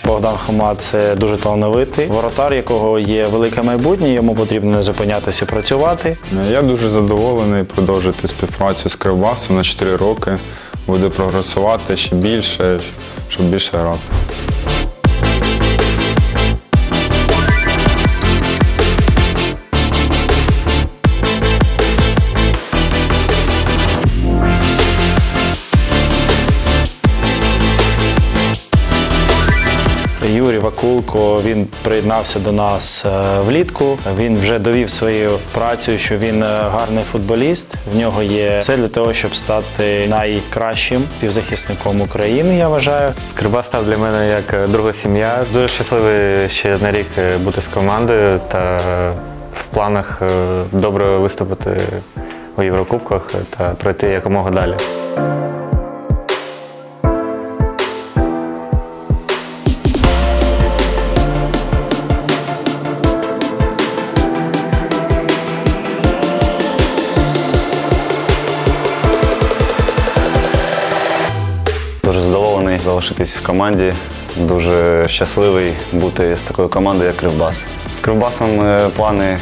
Богдан Хома – це дуже талановитий воротар, якого є велике майбутнє, йому потрібно не зупинятися і працювати. Я дуже задоволений продовжити співпрацю з Кривбасом на 4 роки. Буду прогресувати ще більше, щоб більше грати. Юрій Вакулко, він приєднався до нас влітку. Він вже довів свою працю, що він гарний футболіст. В нього є все для того, щоб стати найкращим півзахисником України, я вважаю. Кривбас став для мене як друга сім'я. Дуже щасливий ще на рік бути з командою та в планах добре виступити у Єврокубках та пройти якомога далі. Дуже задоволений залишитись в команді, дуже щасливий бути з такою командою, як Кривбас. З Кривбасом плани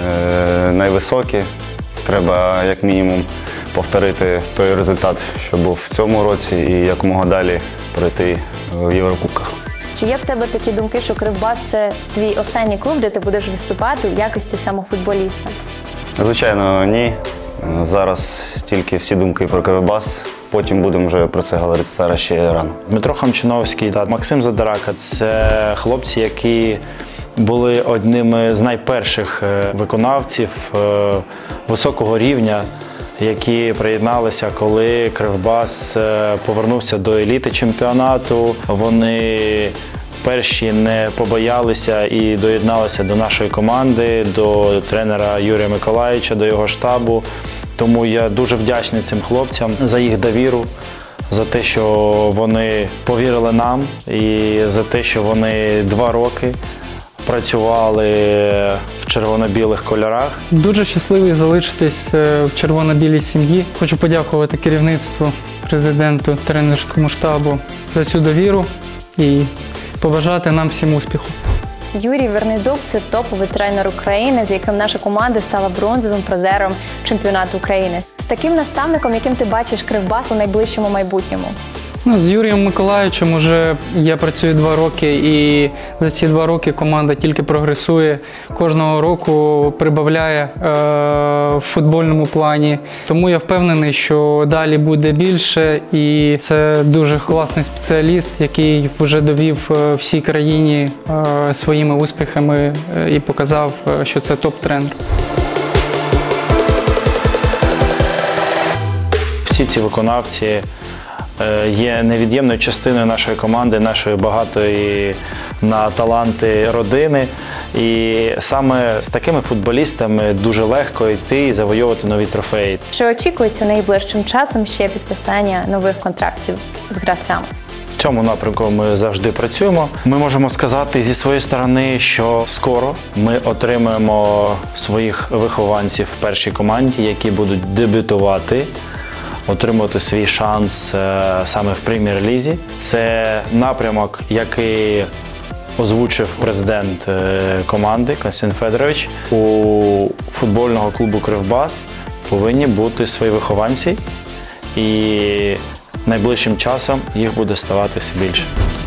найвисокі. Треба, як мінімум, повторити той результат, що був в цьому році, і якомога далі пройти в Єврокубках. Чи є в тебе такі думки, що Кривбас – це твій останній клуб, де ти будеш виступати в якості самофутболіста? Звичайно, ні. Зараз тільки всі думки про Кривбас. Потім будемо вже про це говорити, зараз ще рано. Дмитро Хамчиновський та Максим Задирака – це хлопці, які були одними з найперших виконавців високого рівня, які приєдналися, коли Кривбас повернувся до еліти чемпіонату. Вони перші не побоялися і доєдналися до нашої команди, до тренера Юрія Миколайовича, до його штабу. Тому я дуже вдячний цим хлопцям за їх довіру, за те, що вони повірили нам і за те, що вони 2 роки працювали в червоно-білих кольорах. Дуже щасливий залишитись в червоно-білій сім'ї. Хочу подякувати керівництву, президенту, тренерському штабу за цю довіру і побажати нам всім успіху. Юрій Вернейдук – це топовий тренер України, з яким наша команда стала бронзовим призером чемпіонату України. З таким наставником, яким ти бачиш Кривбас у найближчому майбутньому? З Юрієм Миколайовичем я працюю 2 роки, і за ці 2 роки команда тільки прогресує. Кожного року прибавляє в футбольному плані. Тому я впевнений, що далі буде більше. І це дуже класний спеціаліст, який вже довів всій країні своїми успіхами і показав, що це топ-тренер. Всі ці виконавці є невід'ємною частиною нашої команди, нашої багатої на таланти родини. І саме з такими футболістами дуже легко йти і завойовувати нові трофеї. Чи очікується найближчим часом ще підписання нових контрактів з гравцями? В цьому напрямку ми завжди працюємо. Ми можемо сказати зі своєї сторони, що скоро ми отримаємо своїх вихованців в першій команді, які будуть дебютувати, отримувати свій шанс саме в прем'єр-лізі. Це напрямок, який озвучив президент команди Костянтин Федорович. У футбольного клубу «Кривбас» повинні бути свої вихованці, і найближчим часом їх буде ставати все більше.